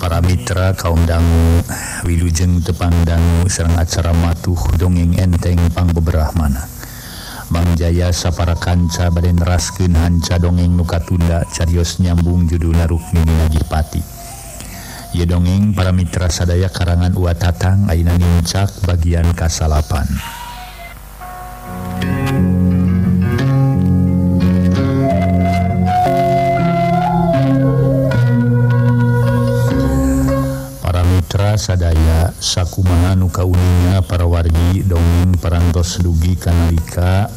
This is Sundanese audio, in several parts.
para mitra kaum dangu wilujeng tepang dangu sareng acara matuh dongeng enteng pang beberahmana Mang Jaya sapara kanca bade neraskeun hanca dongeng nu katunda carios nyambung judulna Rukmini Nagihpati. Ieu dongeng para mitra sadaya karangan Uwa Tatang ayeuna nincak bagian kasalapan. Sadaya sakumaha nu kauninga para wargi dongeng parantos dugi kanalika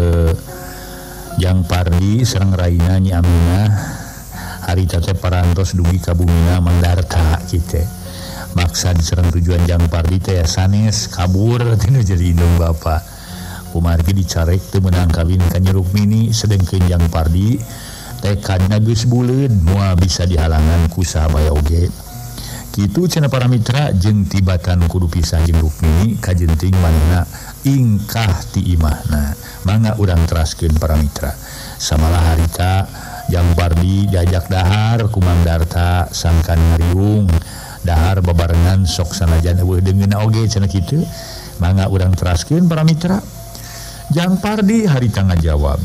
Jang Pardi sareng Raina Nyi Aminah harita teh parantos dugi ka bumina Mandarta kitu. Maksud sareng tujuan Jang Pardi teh sanes kabur tina jadi indung bapa. Kumargi dicarek teu meunang kawin ka Nyi Rukmini sedengkeun Jang Pardi tekadna geus buleud moal bisa dihalangan ku saha oge. Kitu cenah para mitra jeung tibatan kudu pisah jeung Rukmini kajenting manehna ingkah ti imahna. Mangga urang teraskeun para mitra. Samalah harita Jang Pardi diajak dahar ku Mandarta sangkan ngariung dahar babarengan sok sanajan eueuh deungeunna oge cenah kitu. Mangga urang teraskeun para mitra. Jang Pardi harita ngajawab.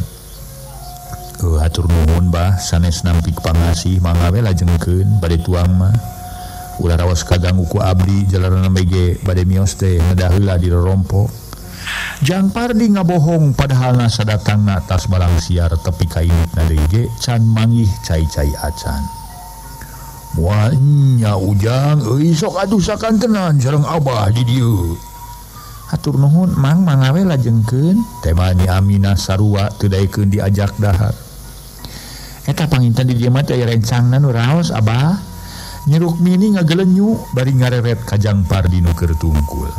Hatur nuhun bah sanes nampik pangasih mangga we lajengkeun bade tuang mah. Ulah raos kaganggu ku abdi jalanan BG bade mios teh ngedaheula di rorompok. Jang Pardi ngabohong padahal sadatangna tas balang siar tepi ka indukna deui ge can manggih cai-cai acan. Moal nya ujang euy sok atuh sakantenan sareng Abah di dieu. Hatur nuhun mang mangawe lajengkeun tema Nyi Aminah sarua teu daekeun diajak dahar. Eta panginten di dieu mah teh rencangna nu raos Abah. Nyi Rukmini ngagelenyu bari ngareret ka Jang Pardi nu keur tungkul.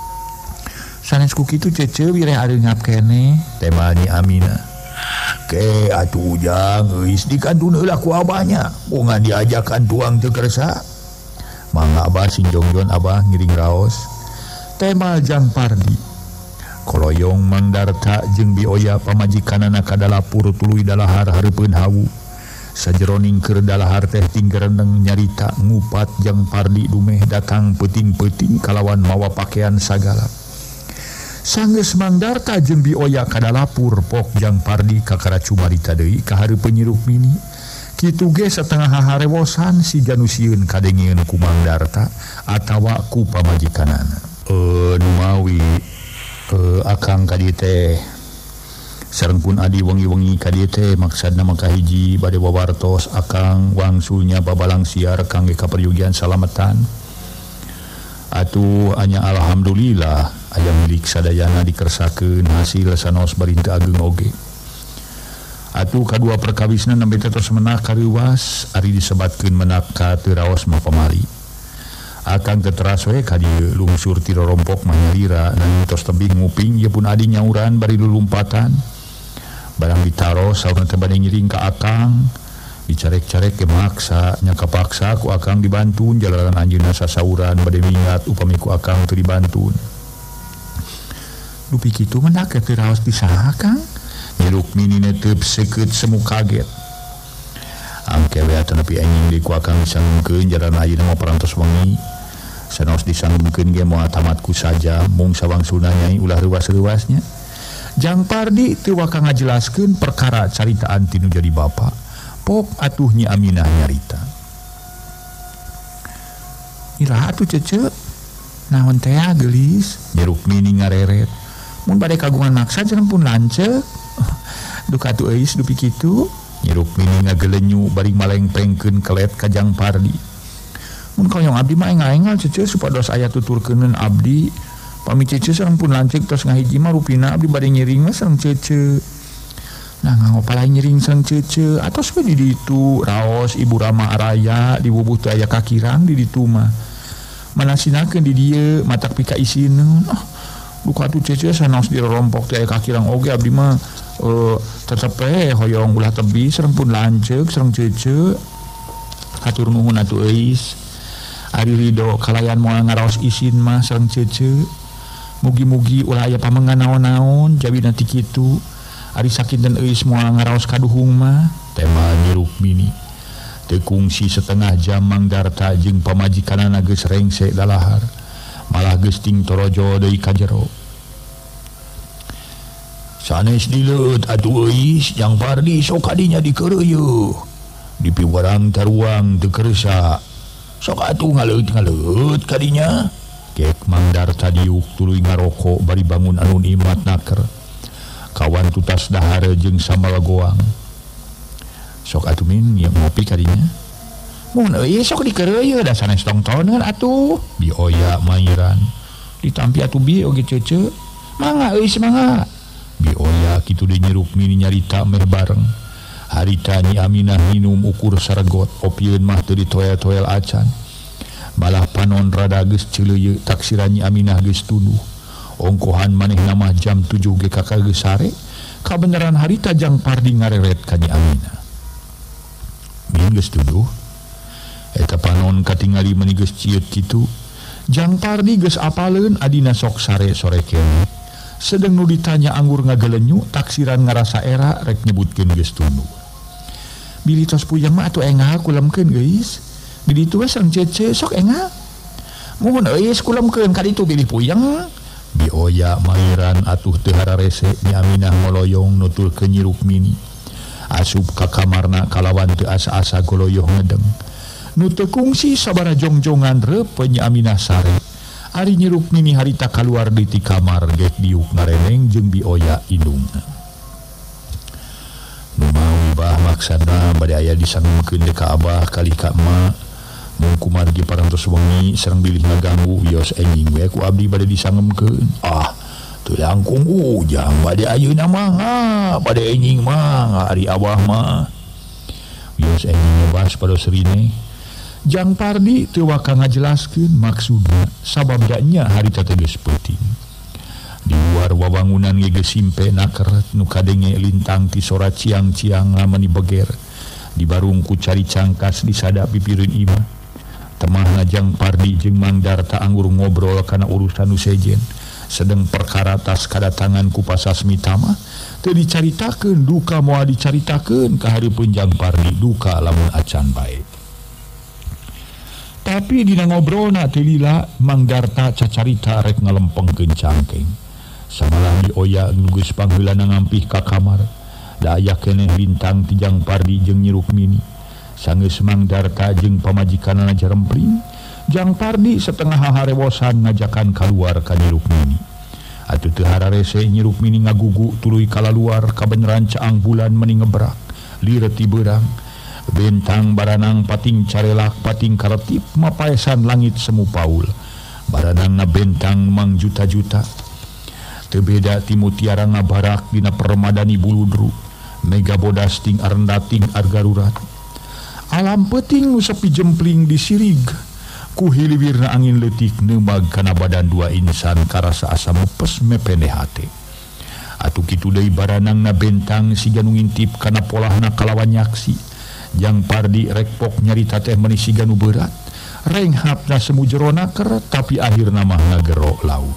Sanes ku kitu cece wireh areungap keneh tema Nyi Aminah. Ke atuh ujang geus dikantun heula ku abahnya. Bungan diajakan tuang teu kersa. Mangga Abah sinjongjon Abah ngiring raos. Tema Jang Pardi. Koloyong Mandarta jeung Bioya pamajikanana ka dalapur tuluy dalahar hareupeun hawu. Sajeroning keur dalahar teh tinggerendeng nyarita ngupat Jang Pardi dumeh datang peuting-peuting kalawan mawa pakaian sagala. Sanggeus Mandarta jeung Bioya ka dalapur pok Jang Pardi ka karacumarita deui ka hareupeun Nyi Rukmini. Kitu ge satengah harewosan si janusieun kadengieun ku Mandarta atawa ku pamajikanana. Nu mawi akang ka dieu teh sareng pun adi wengi-wengi ka dieu teh maksudna mangka hiji bade wawartos akang wangsulnya babalang siar kangge kaperjugian salametan. Atuh anya alhamdulillah aya milik sadayana dikersakeun hasil sanos bari teu ageng oge. Atuh kadua perkawisna nembe tos menak kareuwas ari disebatkeun menak ka teu raos mah pamali. Akang teteras we ka dieu lungsur ti rorompok mah nyarira nanging tos tebing nguping ieu pun adi nyauran bari lulumpatan. Barang ditaro saurna teh bade ngiring ka akang dicarek-carek ke maksa nya kapaksa ku akang dibantun jalanan anjeunna sasauran bade mingat upami ku akang teu dibantun. Dupi kitu menak teu raos di saha Kang? Nyi Rukmini teu seukeut semu kaget. Angke we atuh nepi anjing deui ku akang disangkeun jalanan ayeuna mah parantos wengi. Sanos disangkeun ge moal tamat ku saja mung sawangsulna nyai ulah reuwas-reuwasnya. Jang Pardi teu waka ngajelaskeun perkara caritaan tinu jadi bapa. Pok atuh Nyi Aminah nyarita. Iraha atuh cece. Naon teh geulis? Nyi Rukmini ngareret. Mun bade kagungan maksa cenah pun lanceuk. Duh atuh eus dupi kitu. Nyi Rukmini ngagelenyu bari malengpengkeun kelet ka Jang Pardi. Mun koyong abdi mah engal-engal cece supados aya tuturkeuneun abdi. Pami cece sareng pun lancik tos ngahiji mah rupina abdi bade ngiring mah sareng cece. Nah ngopalai ngiring sareng cece atos we di ditu raos Ibu Rama Araya di bubuh teu aya kakirang di ditu mah. Manasinakeun di dieu matak pika isina. Duka atuh cece sanaos di rorompok teu aya kakirang oge abdi mah tetep we hoyong ulah tebi sareng pun lanceuk sareng cece. Hatur nuhun atuh eus. Ari ridho kalayan moal ngaraos isin mah sareng cece. Mugi-mugi ulah aya pamengan naon-naon jawi nanti kitu. Ari sakinten eus moal ngaraos kaduhung mah tema Nyi Rukmini. tekungsi setengah jam Mangdarta jeung pamajikanana geus rengse dalahar malah geus ting torojo deui ka jero. Sanes dileut atuh euy Jang Pardi sok kadinya dikeureuh di piwarang taruang teu keresa sok atuh ngaleut kadinya kek Mangdarta diuk tuluy ngaroko bari bangun anu imat naker kawan tutas dahar jeung sambal goang sok atuh min yang ngopi kadinya mun euy sok dikeureuh da sanes tongtoneun atuh bioya mairan ditampi atuh bieu oge ceuceu mangga euy semangga bioya kitu deui nyeruk mini nyarita meh bareng harita Nyi Aminah minum ukur saregot opieun mah teu ditoel-toel acan malah panon rada geus ceuleuy taksiran Nyi Aminah geus tunduh ongkohan manehna mah jam 7 ge kakak geus sare kabeneran harita Jang Pardi ngareret ka Nyi Aminah min geus tunduh eta panon katingali meuni geus cieut kitu Jang Pardi geus apaleun adina sok sare sore keneh sedang nu ditanya anggur ngagelenyu taksiran ngarasa era rek nyebutkeun geus tunduh bili tos puyeng mah atuh engah kulemkeun geus di ditu sang cece sok engah mun euy kulemkeun ka ditu bili puyeng bioya mairan atuh teu hararese Nyi Aminah ngoloyong nutulkeun Nyi Rukmini asup ka kamarna kalawan teu asa-asa goloyoh ngedeng nu teu kungsi sabara jongjongan reup Nyi Aminah sare Ari Nyi Rukmini harita kaluar di ti kamar gek diuk ngareneng jeung bioya indungna. Nu mawi bah maksana bade aya disangengkeun deuk ka abah kali ka emak. Mun kumargi parantos wengi sareng bilih ngaganggu wios enjing we ku abdi bade disangengkeun. Ah, teu langkung ujang bade ayeuna mah, bade enjing mah ari abah mah. Wios enjing ngebas pada serine. Jang Pardi teu waka ngajelaskeun maksudna sabab nya harita teh geus peuting. Di luar wawangunan ge geus simpe naker nu kadenge lintang ti sora ciang-ciang lamani beger. Di barung ku cari cangkas di sada pipireun imah. Temahna Jang Pardi jeung Mangdarta anggur ngobrol kana urusan nu sejen. Sedeng perkara tas kadatangan ku Pasasmita mah teu dicaritakeun duka moal dicaritakeun ka hareupeun Jang Pardi duka lamun acan bae. Tapi dina ngobrolna teh lila Mangdarta cacarita rek ngalempengkeun cangkeng. Samalah bioya nu geus pangheulana ngampih ka kamar. Da aya keneh lintang ti Jang Pardi jeung Nyi Rukmini. Sanggeus Mangdarta jeung pamajikanana jarempling, Jang Pardi setengah haharewosan ngajakan kaluar ka Nyi Rukmini. Atuh teu hararese Nyi Rukmini ngagugu tuluy kalaluar kabeneran caang bulan meuni ngebrak, liret ti beurang. Bentang baranang pating carelak pating karetip mapaesan langit semu paul baranangna bentang mang juta-juta teu beda ti mutiara ngabarak dina permadani buludru mega bodas ting arendating argarurat alam peuting nu sepi jempling disirig ku hilibirna angin leutik neumag kana badan dua insan karasa asa mepes mepene hate atuh kitu deui baranangna bentang siga nu ngintip kana polahna kalawan nyaksi Jang Pardi rek pok nyarita teh meuni siga nu berat renghapna semu jero naker tapi akhirna mah ngagero laun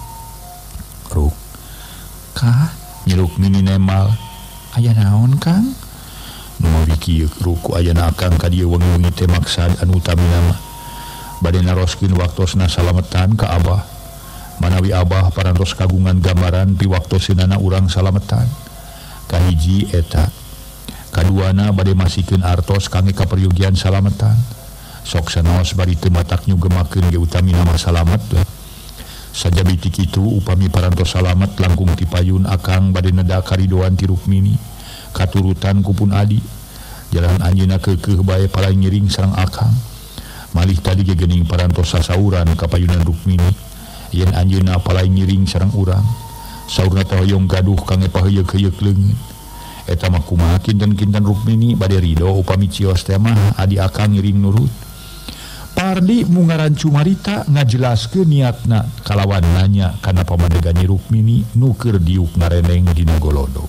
ruk kah Nyi Rukmini nemal aya naon Kang nu mawi kieu ruku ayana akang ka dieu wengi-wengi teh maksad anu utamina mah bade naroskeun waktosna salametan ka abah manawi abah parantos kagungan gambaran pi waktoseunana urang salametan kahiji eta kaduana bade masikeun artos kangge kaperyogian salametan sok sanaos bari teu matak nyugemakeun ge utamina mah salamet we sajabi ti kitu upami parantos salamet langkung ti payun akang bade neda karidoan ti Rukmini katurutan kupun adi jalan anjeunna keukeuh bae palai ngiring sareng akang malih tadi ge geuning parantos sasauran ka payunan Rukmini yen anjeunna palai ngiring sareng urang saurna teh hoyong gaduh kangge paheyeuk-heyeuk leungeun eta mah kumaha kinten-kinten Rukmini bade ridho upami cios teh mah adi akang ngiring nurut. Pardi mungaran cumarita ngajelaskeun niatna kalawan nanya kana pamadegan Nyi Rukmini nu keur diuk ngareneng dina golodog.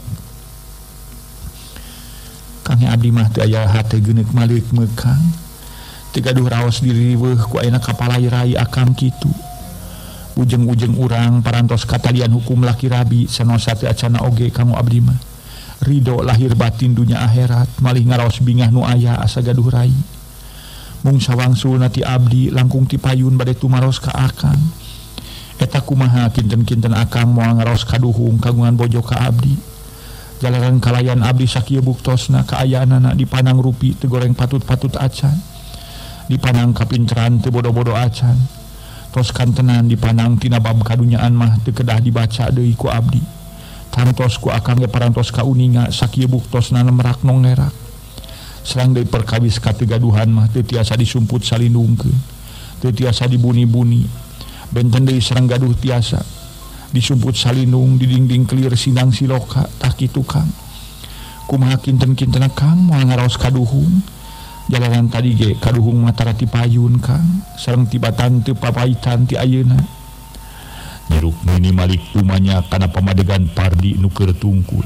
Kang abdi mah teu aya hate geuneuk malik meukang. Teu gaduh raos diriweuh ku ayeuna kapalai rai akang kitu. Ujeng-ujeng urang parantos katalian hukum laki rabi sanosa teu acana oge kanggo abdi mah. ridho lahir batin dunya akhirat malih ngaraos bingah nu aya asa gaduh rai mung sawangsul nati abdi langkung ti payun bade tumaros ka akang eta kumaha kinten-kinten akang moal ngaraos kaduhung kagungan bojo ka abdi jalaran kalayan abdi sakieu buktosna kaayaanana dipandang rupi teu goreng patut-patut acan dipandang kapinteran teu bodo-bodo acan tos kantenan dipandang tina bab kadunyaan mah teu kedah dibaca deui ku abdi tantos ku akang ge parantos ka uninga sakieu buktosna merak nongnerak serang deui perkawis kategaduhan mah teu tiasa disumput salindungkeun teu tiasa dibuni-buni benten deui serang gaduh tiasa disumput salindung di dinding kelir sinang siloka tah kitu Kang kumaha kinten-kinten Kang moal ngaraos kaduhung jalanan tadi ge kaduhung matara ti payun Kang sareng tibatan teu papaitan ti ayeuna nyeruk mini malik tumanya kana pamadegan pardi nu keur tungkul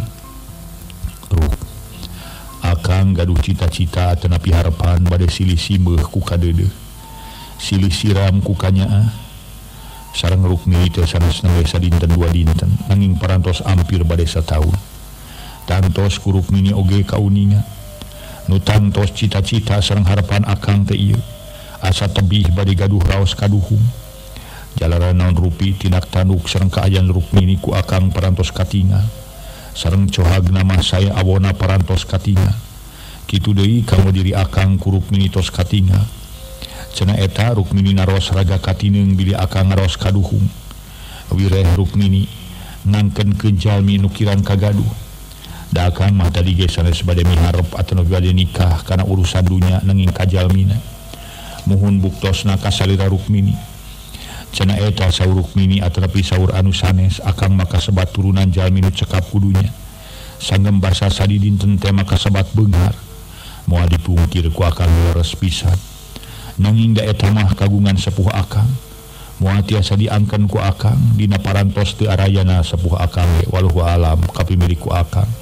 ruh akang gaduh cita-cita tenapi harapan bade silih simbeuh ku kadeudeung silih siram ku kanyaa sareng Rukmini teh sanesna we sadinten dua dinten nanging parantos ampir bade sataun tantos ku Rukmini oge kauninga nu tantos cita-cita sareng harapan akang teh ieu asa tebih bade gaduh raos kaduhung jalaran naon rupi tindak tanduk sareng kaayaan Rukmini ku akang parantos katingal sareng cohagna mah saya awona parantos katingal kitu deui kanggo diri akang ku Rukmini tos katingal cenah eta Rukmini naros raga katineung bili akang ngaros kaduhung wireh Rukmini ngangkenkeun jalmi nu kirang kagaduh da akang mah tadi ge sanes bade miharep atawa bade nikah kana urusan dunya nanging kajalmina muhun buktosna kasalira Rukmini cenah eta saur Rukmini atapi saur anu sanes akang maka sebat turunan jalmi nu cekap kudunya sanggem basa sadi dinten teh maka sebat beunghar moal dipungkir ku akang leres pisan nanging da eta mah kagungan sepuh akang moal tiasa diangkeun ku akang dina parantos teu arayana sepuh akang ge wallahu alam kapimilik ku akang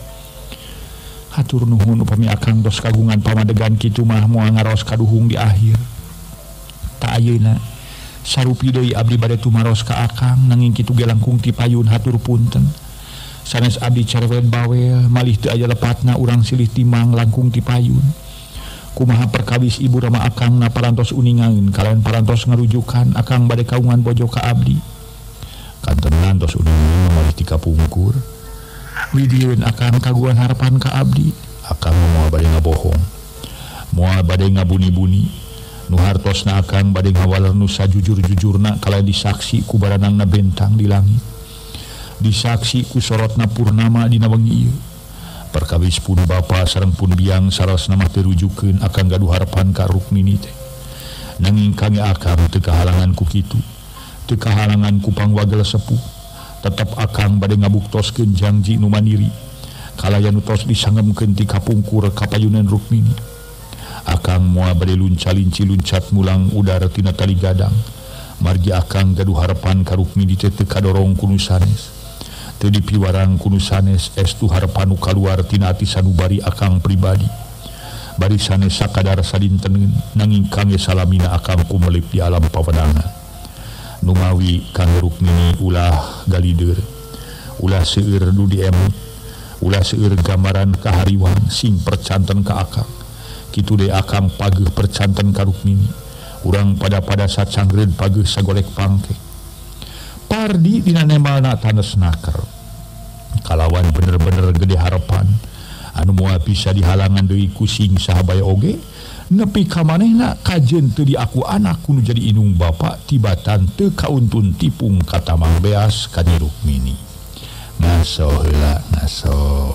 hatur nuhun upami akang tos kagungan pamadegan kitu mah moal ngaraos kaduhung di akhir ta ayeuna sarupi deui abdi bade tumaros ka akang nanging kitu ge langkung ti payun hatur punten sanes abdi cerewet bawel malih teu aya lepatna urang silih timang langkung ti payun kumaha perkawis ibu rama akang na parantos uningaeun kalayan parantos ngarujukan akang bade kaungan bojo ka abdi kantenan tos uningaeun malih ti kapungkur widieun akang kaguan harapan ka abdi akang moal bade ngabohong moal bade ngabuni-buni nu hartosna akang bade ngawaler nu sajujur-jujurna kalayan disaksi ku baranangna bentang di langit disaksi ku sorotna purnama dina wengi ieu perkawis pun bapa sareng pun biang sarasna mah teu rujukeun akang gaduh harapan ka Rukmini teh nanging kangge akang teu kahalangan ku kitu teu kahalangan ku pangwagel sepuh tetep akang bade ngabuktoskeun janji nu mandiri kalayan nu tos disangemkeun ti kapungkur kapayunan Rukmini akang moal bade lunca-linci luncat mulang udara tina tali gadang margi akang gaduh harapan ka Rukmini teh teu kadorong ku nu sanes teu dipiwarang ku nu sanes estu harapan nu kaluar tina ati sanubari akang pribadi bari sanes sakadar sadinten nanging kangge salamina akang kumelip di alam pawedangan nu mawi kangge Rukmini ulah galideur ulah seueur nu diemut ulah seueur gambaran kahariwang sing percanten ka akang kitu deui akang pageuh percanten ka Rukmini urang pada sacangreud pageuh sagolek pangke pardi dina nemalna tanes naker kalawan bener-bener gede harapan anu moal bisa dihalangan deui ku sing sahabaya oge nepi ka manehna kajen teu diaku anak kudu jadi inung bapa tibatan teu kauntun tipung katamang beas ka Rukmini ngaso heula ngaso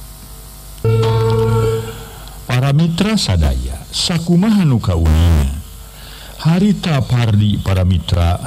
para mitra sadaya sakumaha nu kauninga harita pardi para mitra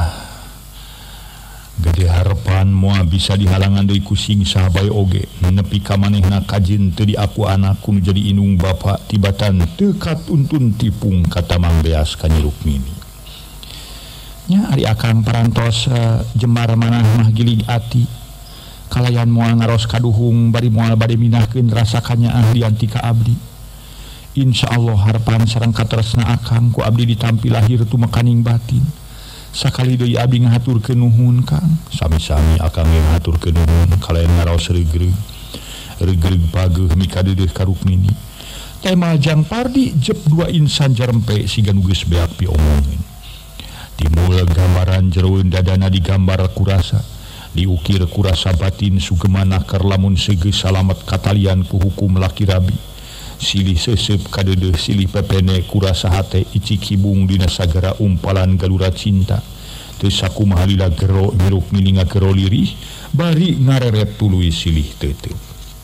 gede harapan moal bisa dihalangan deui ku sing sahabaya oge nepi ka manehna kajen teu diaku anak kudu jadi inung bapa tibatan teu katuntun tipung katamang beas ka Rukmini nya ari akang parantos jembar manah mah gilig ati kalayan moal ngaros kaduhung bari moal bade minahkeun rasa kanyaan dianti ka abdi insyaallah harapan sareng katresna akang ku abdi ditampi lahir tu makaning batin sakali deui abdi ngahaturkeun nuhun Kang sami-sami akang ge ngahaturkeun nuhun kalayan ngaraos regreg Regreg pageuh mika dedeh ka Rukmini. Tema Jang Pardi jep dua insan jarempe siga nu geus beak piomongin. Timbul gambaran jeroeun dadana digambar kurasa, diukir kurasa batin sugemana keur lamun segeus salamet katalian ku hukum laki rabi. Silih seuseup kadedeh silih pepene kurasa hate icik hibung dina sagara umpalan galura cinta. Teu sakumaha lila gero nyeruk mini ngagero lirih bari ngareret tuluy silih teuteub.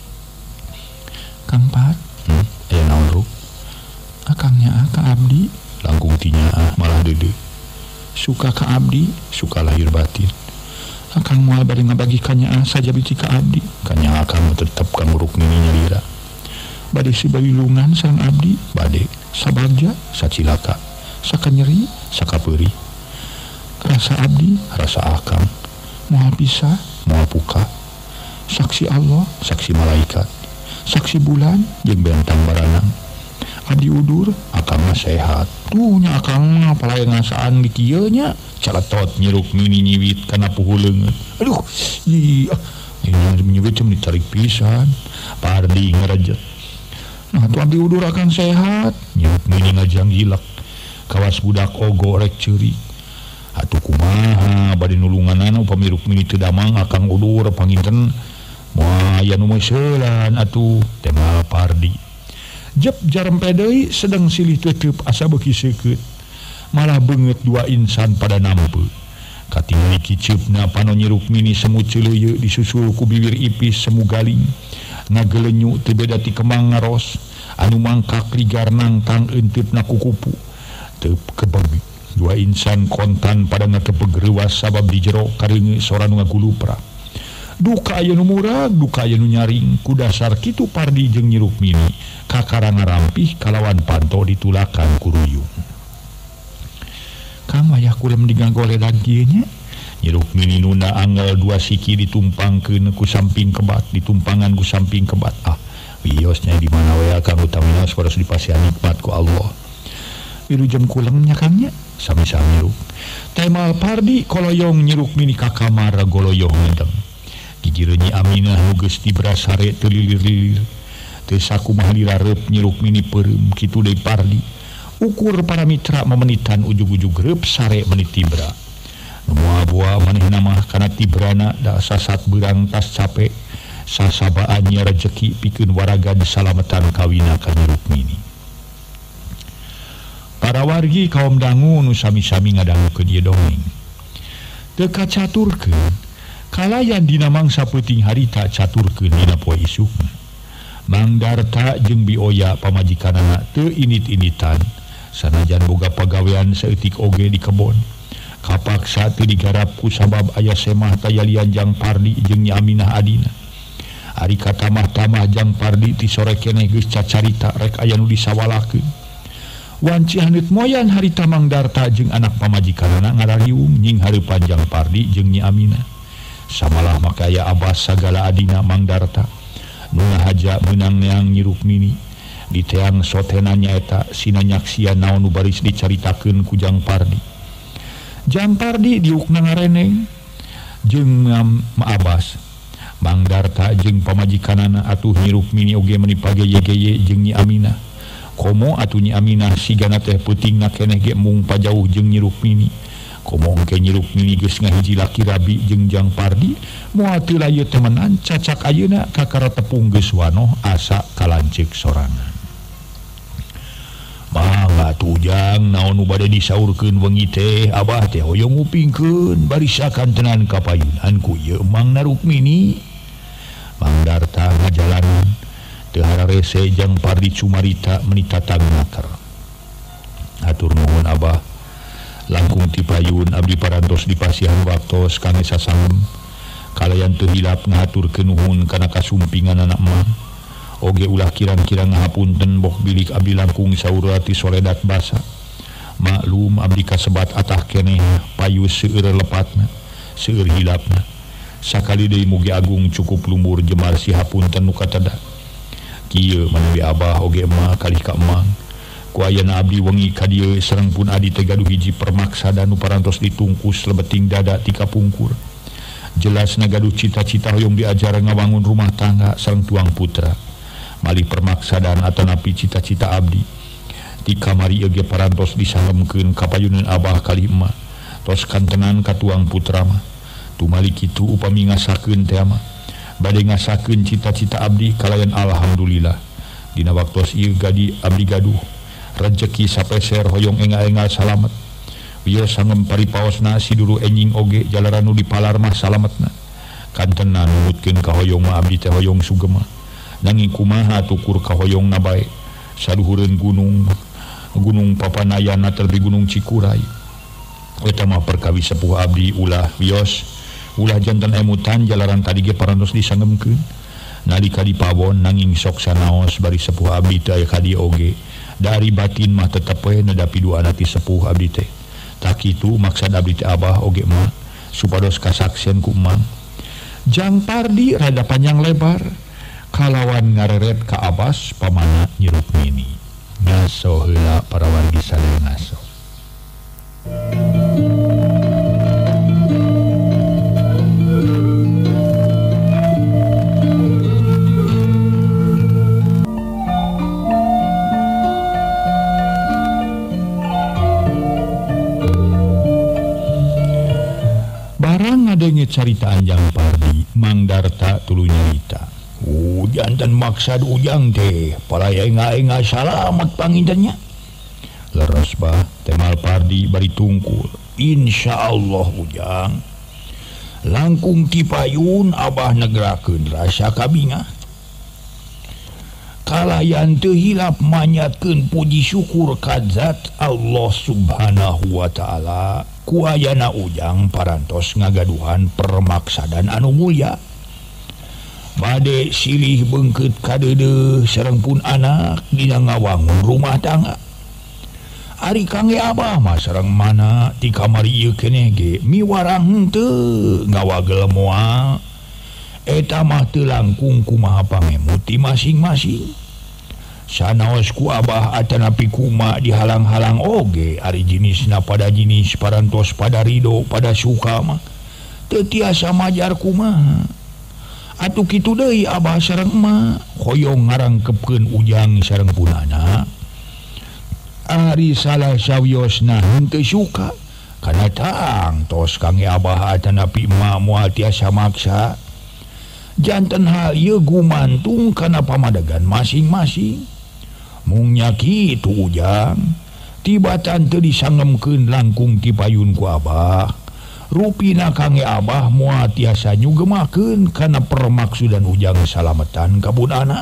Kang Pat, aya naon Ruk? akangnya ka abdi Langkung tinya malah dede. suka ka abdi, Suka lahir batin. akang moal bari ngabagikannya saja biji ka abdi. Kanya akang tetep kang Rukmini nyalira. Bade si babilungan sang abdi, Bade sabagja, sacilaka, sakanyeri, sakapeuri, rasa abdi, rasa akang, moal pisah, moal puka, saksi Allah, saksi malaikat, saksi bulan, jeung bentang baranang. abdi udur, Akang mah sehat. tuhnya akang mah palaya ngasaan di kieu nya. Caletot nyeruk mini nyiwit kana puhuleungeun. Aduh, iya. Ini nyiwit cuma ditarik pisan. Pardi ngarajet. Nah, tuh abdi udur akan sehat. Nyeruk mini ngajang gilak. Kawas budak ogo rek ceurik. Atuh kumaha bade nulunganana upami Rukmini teu damang akang udur panginten moal aya nu meuseulan atuh tema Pardi. Jep jarempe deui sedang silih teuteub asa beuki seukeut. Malah beungeut dua insan pada nampe. Katingali kiceupna pano Nyi Rukmini semu ceuleuyeuk disusul ku bibir ipis semu galing. Ngagelenyu teu beda ti kembang ngaros anu mangkak ligar nangtang eunteutna ku kupu. Teu kebeg. Dua insan kontan pada ngakepeg reuwas sabab di jero kareungeut sora nu ngagulupra. Duka aya nu murag, duka aya nu nyaring. Ku dasar kitu Pardi jeung Nyi Rukmini kakarang ngarampih kalawan panto ditulakan ku ruyung. Kang wayah kulem digagoledan kieu nya. Nyi Rukmini nunda angel dua siki ditumpangkeun ku samping kebat, ditumpangan ku samping kebat. Wiosnya di mana we akang utamina saros dipasihan nikmat ku Allah. Wilujeng kulem nya Kang nya. Sami-sami Ruk. Temal Pardi koloyong Nyi Rukmini ka kamar goloyong ngedeng. Gigireu Nyi Aminah nu geus dibras sare teu lilir-lilir. Teu sakumaha lilareup Nyi Rukmini peureum kitu deui Pardi. Ukur para mitra memenitan ujug-ujug reup sare menit tibra. Nu moal boa manehna mah kana tibrana da sasat beurang tas capek. Sasabaan nya rezeki pikeun waragan salametan kawina ka Nyi Rukmini. Para wargi kaum dangu nu sami-sami ngadangukeun ieu dongeng. Teu kacaturkeun kalayan dina mangsa peuting harita caturkeun dina poe isukna. Mang Darta jeung Bioya pamajikanana teu init-initan sanajan boga pagawean saeutik oge di kebon. Kapaksa teu digarap ku sabab aya semah tayalian Jang Pardi jeung Nyi Aminah adina. Ari katamah-tamah Jang Pardi ti sore keneh geus cacarita rek aya nu disawalakeun. Wanci hanut moyan harita Mang Darta jeung anak pamajikanana ngarariung nying hareupan Jang Pardi jeung Nyi Aminah. Samalah make aya abas sagala adina Mang Darta. Nu ngahaja meunang neang Nyi Rukmini. Di teang sotena nyaeta sina nyaksian naon nu baris dicaritakeun ku Jang Pardi. Jang Pardi diukna ngareneng jeung Abas. Mang Darta jeung pamajikanana atuh Nyi Rukmini oge meuni pageye-geye jeung Nyi Aminah. Komo atuh Nyi Aminah sigana teh peutingna keneh ge mung pajauh jeung Nyi Rukmini. Komo engke Nyi Rukmini geus ngahiji laki rabi jeung Jang Pardi moal teu layeut temenan cacak ayeuna kakara tepung geus wanoh asa kalanceuk sorangan. Mangga tujang naon nu bade disaurkeun wengi teh Abah teh hoyong ngupingkeun barisakan tenan kapayunan ku ieu Mangna Rukmini. Mang Darta ngajalanan teu hararese Jang Pardi cumarita menitatang naker. Hatur nuhun Abah. Langkung ti payun abdi parantos dipasihan waktos kangge sasangem. Kalayan teu hilap ngahaturkeun nuhun kana kasumpingan anak mah. Oge ulah kirang-kirang ngahapunten boh bilik abdi langkung saura ti soledat basa. Maklum abdi kasebat atah keneh payus seueur lepatna, seueur hilapna. Sakali deui mugi agung cukup lumbur jemar si hapunten nu katada. Kieu manawi Abah oge emah kalih ka emang. Ku ayana abdi wengi ka dieu sareng pun adi teh gaduh hiji permaksada nu parantos ditungkus lebeting dada ti kapungkur. jelas nagaduh cita-cita hoyong diajar ngawangun rumah tangga sareng tuang putra malih permaksadaan atanapi cita-cita abdi di kamari euge parantos disangemkeun kapayunan abah kali emak tos kantenan ka tuang putra mah tumali kitu upami ngasakeun teh mah bade ngasakeun cita-cita abdi kalayan alhamdulillah dina waktos ieu gadi abdi gaduh rezeki sapeser hoyong engal-engal salamet wios sangem paripaosna siduru enjing oge jalaran nu dipalar mah salametna kantenan nutkeun ka hoyong mah abdi teh hoyong sugema nanging kumaha tukur ka hoyong na bae saluhureun gunung papanayana teu di gunung Cikuray eta mah perkawi sepuh abdi ulah wios ulah janten emutan jalaran tadi ge parantos disangemkeun nalika dipawon nanging sok sanaos bari sepuh abdi teh aya ka dieu oge dari batin mah tetep we nedapi duana ti sepuh abdi teh tak kitu maksud abdi teh abah oge mah supados kasaksieun ku emang Jang Pardi rada panjang lebar kalawan ngareret ka abas pamana Nyi Rukmini ngaso heula para wargi sadaya ngaso. Ngadenge caritaan Jang Pardi Mang Darta tulu nyarita jantan maksad ujang teh palaya enga-enga salamet pangintennya leres bah temal Pardi bari tungkul insyaallah ujang langkung ti payun abah negerakeun rasa kabinga kalayan teu hilap manyatkeun puji syukur ka zat Allah subhanahu wa ta'ala kuayana ujang parantos ngagaduhan permaksadan anu mulia bade silih beungkeut kadeudeung sareng pun anak dina ngawangun rumah tangga ari kangge abah mah sareng mana ti kamari ieu keneh ge miwarang henteu ngawagel moal eta mah teu langkung kumaha pangemut ti masing-masing sanaos ku abah atanapi kuma dihalang-halang oge ari jenisna pada jenis parantos pada ridho pada suka mah teu tiasa majar kumaha atuh kitu deui abah sareng emak hoyong ngarangkepkeun ujang sareng punana ari salah sawiosna henteu suka kana tang tos kangge abah atanapi emak moal tiasa maksa janten hal ieu gumantung kana pamadegan masing-masing mung nya kitu ujang tibatan teu disangemkeun langkung ti payun ku abah rupina kangge abah moal tiasa nyugemakeun kana permaksudan ujang salametan ka anak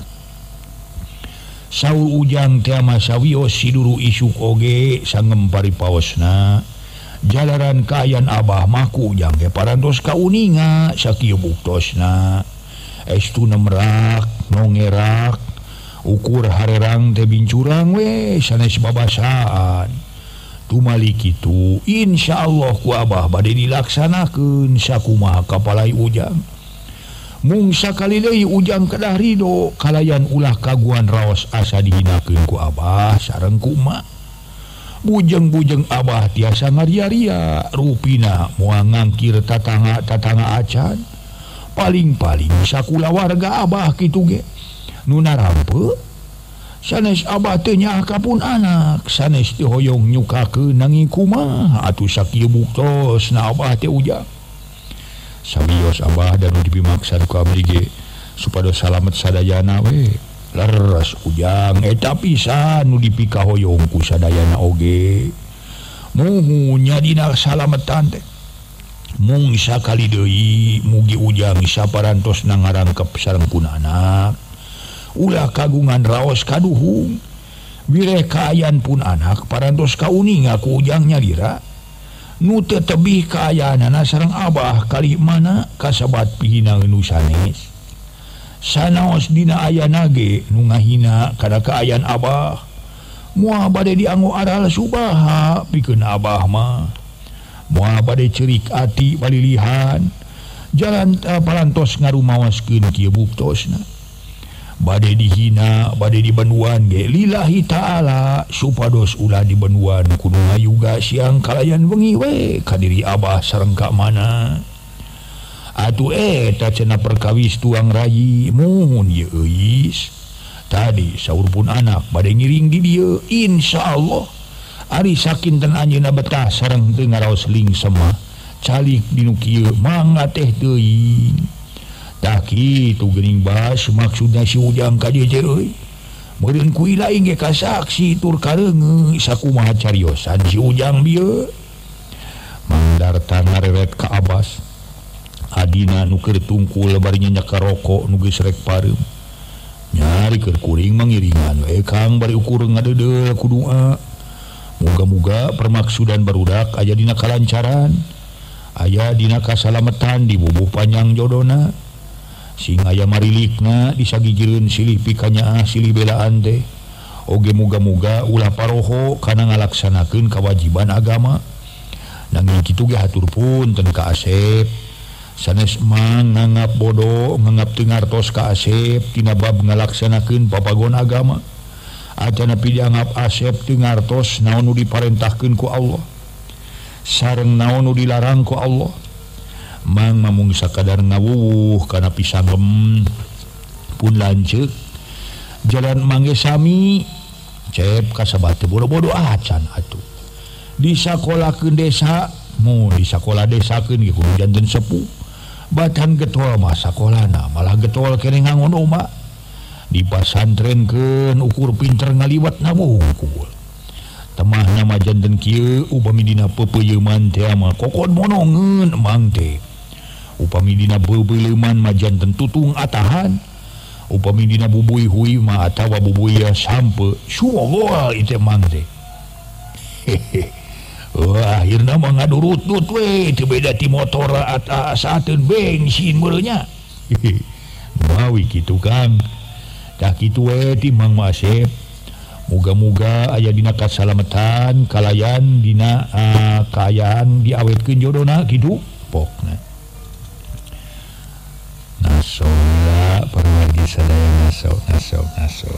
saur ujang teh mah sawios siduru isuk oge sangem paripaosna jalaran kaayaan abah mah ku ujang ge parantos kauninga sakieu buktosna estuna merak nongerak ukur harerang teh bincurang we sanes babasaan tumali kitu insyaallah ku abah bade dilaksanakeun sakumaha kapalai ujang mung sakali deui ujang kedah ridho kalayan ulah kaguan raos asa dihinakeun ku abah sareng ku emak bujeng-bujeng abah tiasa ngaria-ria rupina moal ngangkir tatangga acan paling-paling sakula warga abah kitu ge nu narampe sanes abah teu nyaah kapun anak sanes teu hoyong nyukakeun nanging kumaha atuh sakieu buktosna abah teh ujang sawios abah dan dipimaksan ku abdi ge supados salamet sadayana we leres ujang eta pisan nu dipika hoyong ku sadayana oge muhunya dina salametan teh mung sakali deui mugi ujang saparantosna ngarangkep sareng pun anak ulah kagungan raos kaduhung wireh kaayaan pun anak parantos kauninga ku ujang nyalira nu teu tebih kaayaanana sareng abah kali mana kasabat pihina nu sanes sanaos dina ayana ge nu ngahina kana kaayaan abah moal bade dianggo aral subaha pikeun abah mah moal bade ceurik ati balilihan jalan parantos ngarumaoskeun kieu buktosna bade dihina bade dibenuan ge lillahi ta'ala supados ulah dibenuan kudu ngayuga siang kalayan wengi we ka diri abah sareng ka mana atuh eta cenah perkawis tuang rayi mohon ye euis tadi saur pun anak bade ngiring di dieu insyaallah ari sakinten anjeunna betah sareng teu ngaraos ling semah calik dinu kieu mangga teh teuing tah kitu geuning bas maksudna si Ujang ka dieu euy meureun ku ilaing ge kasaksi tur kareungeung sakumaha cariosan si Ujang bieu Mang Darta ngarewet ka Abbas adina nu keur tungkul bari nyanyak rokok nu geus rek pareum nyari keur kuring mangiringan we Kang bari ukur ngadeudeu ku doa muga-muga permaksudan barudak aya dina kalancaran aya dina kasalametan di bubuh panjang jodona sing aya marilikna disagigieun silih pikanyaah silih belaan teh oge muga-muga ulah paroho kana ngalaksanakeun kewajiban agama nanging kitu ge haturpun ten ka Asep sanes mang nganggap bodoh nganggap teu ngartos ka Asep tina bab ngalaksanakeun papagon agama acan nepi dianggap Asep teu ngartos naon nu diparentahkeun ku Allah sareng naon nu dilarang ku Allah mang mamung sakadar ngawuwuh kana pisanggem pun lanceuk jalan mangge sami cep kasabate bodo-bodo acan atuh di sakolakeun desa mu di sakola desakeun ge kudu janten sepuh batan getol mah sakolana malah getol keneh ngangon oma di pasantrenkeun ukur pinter ngaliwat wungkul temahna mah janten kieu upami dina pepeuyeuman teh mah kokon monongeun emang teh upami dina beubeuleman mah janten tutung atahan upami dina bubui hui mah atawa bubui sampe suwa itu emang teh akhirna mah ngadurut-dut we teu beda ti motor asateun bensin meureunya mawi kitu Kang tah kitu we ti Mang Asep muga-muga aya dina kasalametan kalayan dina kaayaan diawetkeun jodona kitu pokna nasola parwargi sadaya naso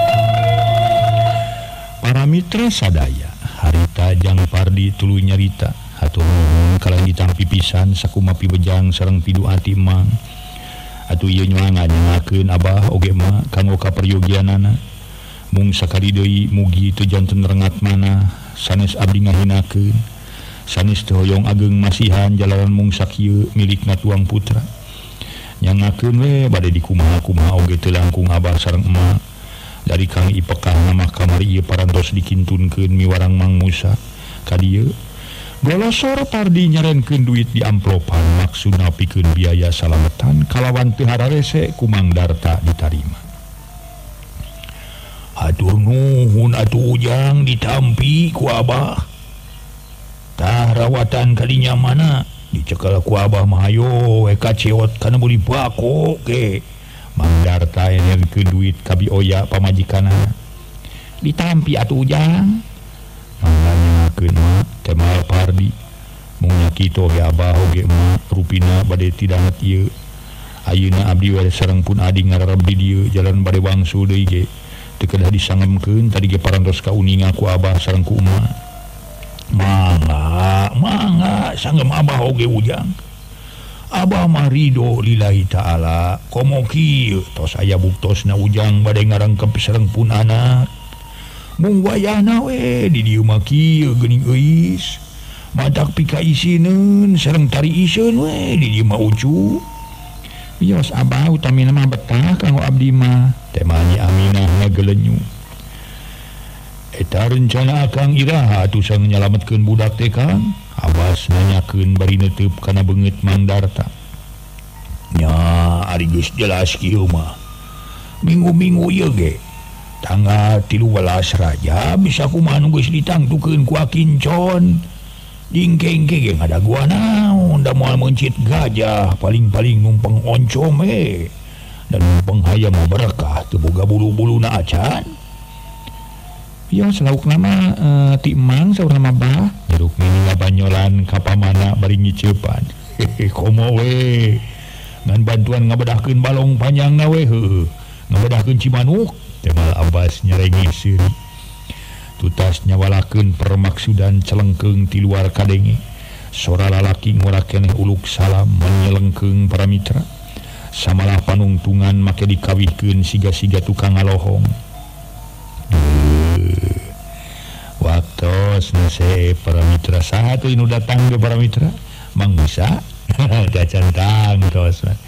para mitra sadaya harita Jang Pardi tuluy nyarita hatur nuhun kalayan ditampi pisan sakumaha pibejang sareng pidu ati Mang atuh ieu nyangakeun Abah oge mah kanggo kaperyogianana mung sakali deui mugi teu janten rengat mana sanes abdi ngahinakeun sanes teu hoyong ageng masihan jalaran mung sakieu milikna tuang putra nyangakeun we bade dikumaha-kumaha oge teu langkung Abah sareng emak dari Kang Ipekah mah kamari ieu parantos dikintunkeun miwarang Mang Musa ka dieu golosor Pardi nyarenkeun duit di amplopan maksudna pikeun biaya salametan kalawan teu hararese ku Mang Darta ditarima atur nuhun atuh Ujang ditampi ku Abah tah rawatan kadinya mana dicekel ku Abah mah hayo we kaceot kana beli bako ke Mang Darta nyarenkeun duit ka bioya pamajikanna ditampi atuh Ujang mangga nyangakeun mah temal Pardi mung nya kitu ge Abah oge mah rupina bade tidanget ieu ayeuna abdi we sareng pun adi ngarareb di dieu jalan bade wangsul deui ge teu kedah disangemkeun tadi ge parantos kauninga ku Abah sareng ku emak mangga sanggem Abah oge Ujang Abah mah ridho lillahi ta'ala komo kieu tos aya buktosna Ujang bade ngarengkep sareng pun anak mung wayahna we di dieu mah kieu geuning euis matak pika isineun sareng tari iseun we di dieu mah ucu bios Abah utamina mah betah kanggo abdi mah temanya Aminah ngagelenyu eta rencana Kang Iraha atuh sang nyalametkeun budak teh Kang Abbas nanyakeun bari neuteup kana beungeut Mang Darta nya ari geus jelas kieu mah minggu-minggu ieu ge tanggal 13 Raja bisa kumaha nu geus ditangtukeun ku Akincon dingke-ingke ge ngadaguan naon da moal mencit gajah paling-paling numpang oncom dan numpang hayam mah berkah teu boga bulu-buluna acan ya selauk nama ti Mang saur nama Bah jeruk mini ngabanyolan ka pamana bari ngiceupan komo we ngan bantuan ngabedahkeun balong panjangna we heuh ngabedahkeun Cimanuk temal Abbas nyarengiseun tutas nyawalakeun permaksudan celengkeung ti luar kadenge sora lalaki ngurakeneh uluk salam menyelengkeung para mitra samalah panungtungan make dikawihkeun siga-siga tukang ngalohong. Waktos nase para mitra saha teuing nu datang ke para mitra Mang Musa gacantang tos